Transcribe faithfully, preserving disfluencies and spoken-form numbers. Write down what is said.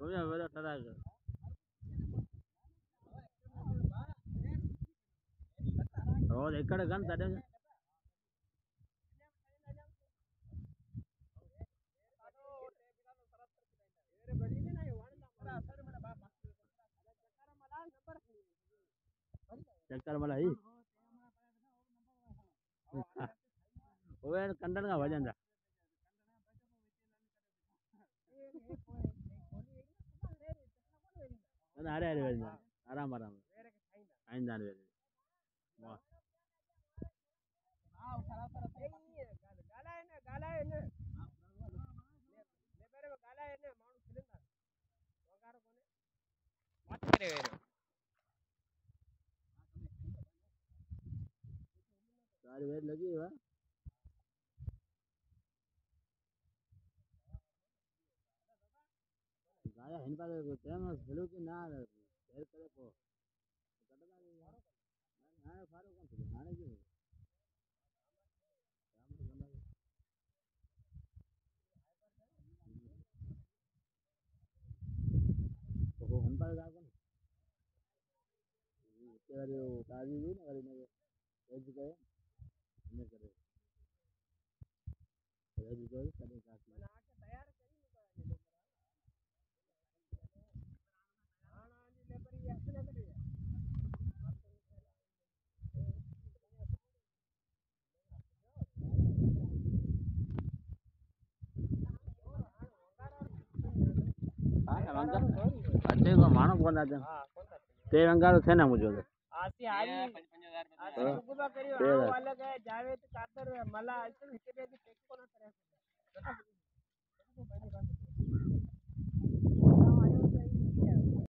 Punya berat teraga. Oh, ఇక్కడ kan tadi. चक्कर मला ही ओए कंडन का वजन था अरे अरे वजन आराम आराम आइंदा रे वाह गाला है ना गाला है ना लेबर में गाला है ना माउंट सिलेंडर वगारो कोने बात करे सारी वेट लगी है गाया हिन पर प्रेम हेलो कि ना शेयर करे को कटना नहीं ना फारो कौन से आने की तो हिन पर जा कौन तेरे वो ताजी भी ना करने एज गए ने करे एज गए कने काटी बना के तैयार करी निकाल आना जी लेबर ये ऐसे लग रही है हां वंगा अच्छे को मानो कौन आते हां कौन ते वंगा थे ना मुझे आसी आई पचपन हज़ार आसी सुबह करियो वाले गए जावे तो चादर मला ऐसे हिते पे टेक को ना करे